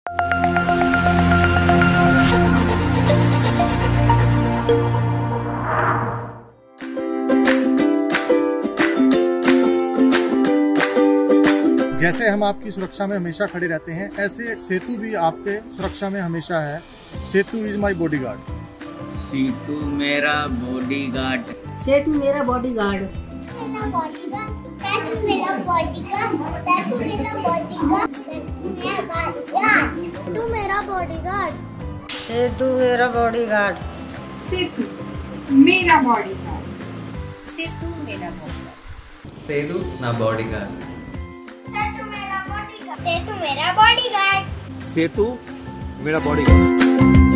जैसे हम आपकी सुरक्षा में हमेशा खड़े रहते हैं, ऐसे सेतु भी आपके सुरक्षा में हमेशा है। सेतु इज माई बॉडीगार्ड। सेतु मेरा बॉडीगार्ड। सेतु मेरा बॉडीगार्ड। मेरा बॉडीगार्ड। सेतु मेरा बॉडीगार्ड। सेतु मेरा बॉडीगार्ड। सेतु मेरा बॉडीगार्ड। सेतु मेरा बॉडीगार्ड। सेतु मेरा बॉडीगार्ड। सेतु मेरा बॉडीगार्ड। सेतु ना बॉडीगार्ड। सेतु मेरा बॉडीगार्ड। सेतु मेरा बॉडीगार्ड। सेतु मेरा बॉडीगार्ड।